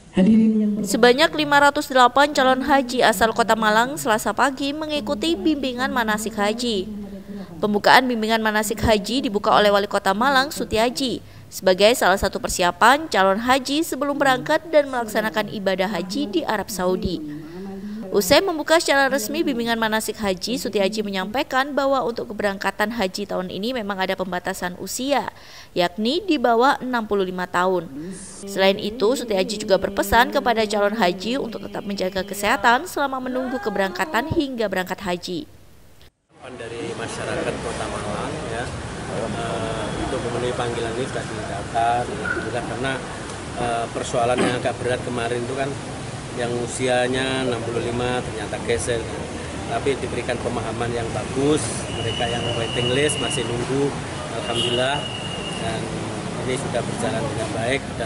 Sebanyak 508 calon haji asal Kota Malang Selasa pagi mengikuti bimbingan manasik haji. Pembukaan bimbingan manasik haji dibuka oleh Wali Kota Malang Sutiaji sebagai salah satu persiapan calon haji sebelum berangkat dan melaksanakan ibadah haji di Arab Saudi. Usai membuka secara resmi bimbingan manasik haji, Sutiaji menyampaikan bahwa untuk keberangkatan haji tahun ini memang ada pembatasan usia, yakni di bawah 65 tahun. Selain itu, Sutiaji juga berpesan kepada calon haji untuk tetap menjaga kesehatan selama menunggu keberangkatan hingga berangkat haji. Dari masyarakat Kota Malang ya, untuk memenuhi panggilan ini sudah didaftar, alhamdulillah, karena persoalan yang agak berat kemarin itu kan yang usianya 65 ternyata geser, tapi diberikan pemahaman yang bagus. Mereka yang waiting list masih nunggu, alhamdulillah, dan ini sudah berjalan dengan baik. Ada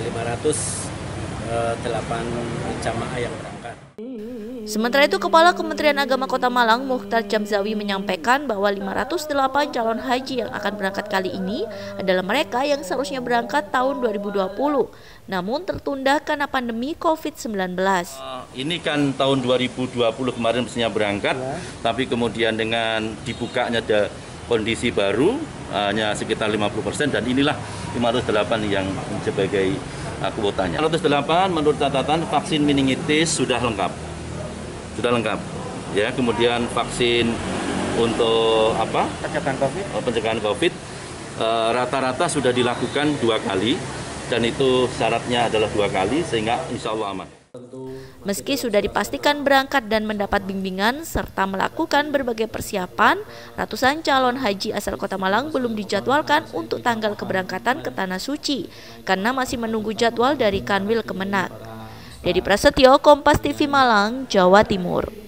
508 jamaah yang berangkat. Sementara itu, Kepala Kementerian Agama Kota Malang Mukhtar Jamzawi menyampaikan bahwa 508 calon haji yang akan berangkat kali ini adalah mereka yang seharusnya berangkat tahun 2020, namun tertunda karena pandemi COVID-19. Ini kan tahun 2020 kemarin mestinya berangkat, tapi kemudian dengan dibukanya ada kondisi baru hanya sekitar 50%, dan inilah 508 yang sebagai kuotanya. 508 menurut catatan vaksin meningitis sudah lengkap. Ya, kemudian vaksin untuk pencegahan COVID rata-rata sudah dilakukan 2 kali, dan itu syaratnya adalah 2 kali, sehingga insya Allah aman. Meski sudah dipastikan berangkat dan mendapat bimbingan serta melakukan berbagai persiapan, ratusan calon haji asal Kota Malang belum dijadwalkan untuk tanggal keberangkatan ke Tanah Suci karena masih menunggu jadwal dari Kanwil Kemenak. Dedi Prasetyo, Kompas TV Malang, Jawa Timur.